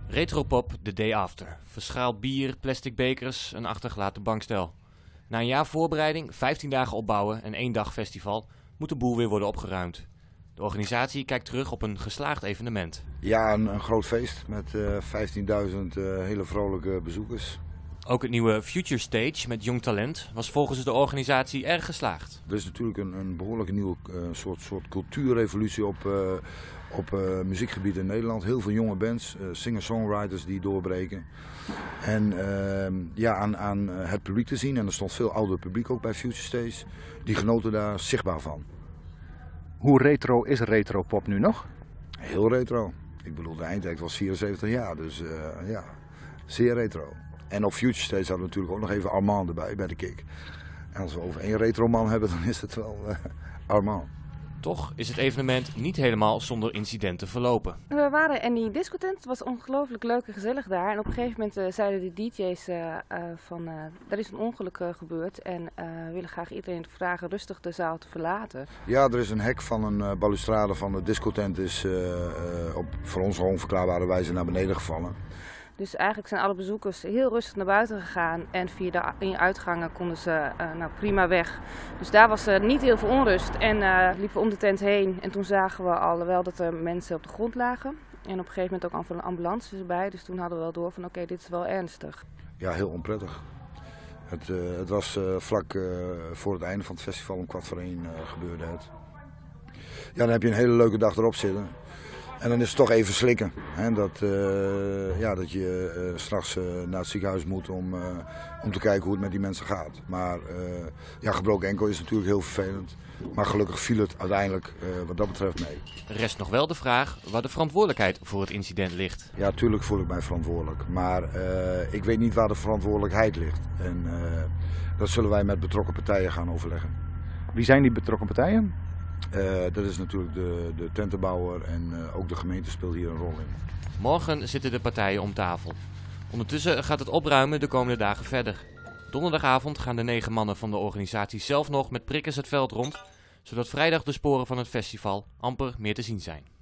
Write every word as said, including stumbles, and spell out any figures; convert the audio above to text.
Retropop The Day After. Verschaald bier, plastic bekers, een achtergelaten bankstel. Na een jaar voorbereiding, vijftien dagen opbouwen en één dag festival moet de boel weer worden opgeruimd. De organisatie kijkt terug op een geslaagd evenement. Ja, een, een groot feest met uh, vijftienduizend uh, hele vrolijke bezoekers. Ook het nieuwe Future Stage met jong talent was volgens de organisatie erg geslaagd. Er is natuurlijk een, een behoorlijke nieuwe uh, soort, soort cultuurrevolutie op, uh, op uh, muziekgebied in Nederland. Heel veel jonge bands, uh, singer-songwriters die doorbreken. En uh, ja, aan, aan het publiek te zien, en er stond veel ouder publiek ook bij Future Stage, die genoten daar zichtbaar van. Hoe retro is retropop nu nog? Heel retro. Ik bedoel, de eindact was vierenzeventig jaar, dus uh, ja, zeer retro. En op Future Stage hadden we natuurlijk ook nog even Armand erbij bij de kick. En als we over één retroman hebben, dan is het wel uh, Armand. Toch is het evenement niet helemaal zonder incidenten verlopen. We waren in die discotent, het was ongelooflijk leuk en gezellig daar. En op een gegeven moment uh, zeiden de D J's uh, uh, van, uh, er is een ongeluk uh, gebeurd en uh, we willen graag iedereen vragen rustig de zaal te verlaten. Ja, er is een hek van een uh, balustrade van de discotent is uh, uh, op voor ons onverklaarbare wijze naar beneden gevallen. Dus eigenlijk zijn alle bezoekers heel rustig naar buiten gegaan en via de in uitgangen konden ze uh, nou, prima weg. Dus daar was uh, niet heel veel onrust en uh, liepen we om de tent heen en toen zagen we al wel dat er mensen op de grond lagen. En op een gegeven moment ook al van een ambulance erbij, dus toen hadden we wel door van oké, okay, dit is wel ernstig. Ja, heel onprettig. Het, uh, het was uh, vlak uh, voor het einde van het festival, om kwart voor één uh, gebeurde het. Ja, dan heb je een hele leuke dag erop zitten. En dan is het toch even slikken. Hè? Dat, uh, ja, dat je uh, straks uh, naar het ziekenhuis moet om, uh, om te kijken hoe het met die mensen gaat. Maar uh, ja, gebroken enkel is natuurlijk heel vervelend. Maar gelukkig viel het uiteindelijk uh, wat dat betreft mee. Rest nog wel de vraag waar de verantwoordelijkheid voor het incident ligt. Ja, tuurlijk voel ik mij verantwoordelijk. Maar uh, ik weet niet waar de verantwoordelijkheid ligt. En uh, dat zullen wij met betrokken partijen gaan overleggen. Wie zijn die betrokken partijen? Uh, dat is natuurlijk de, de tentenbouwer en uh, ook de gemeente speelt hier een rol in. Morgen zitten de partijen om tafel. Ondertussen gaat het opruimen de komende dagen verder. Donderdagavond gaan de negen mannen van de organisatie zelf nog met prikkers het veld rond, zodat vrijdag de sporen van het festival amper meer te zien zijn.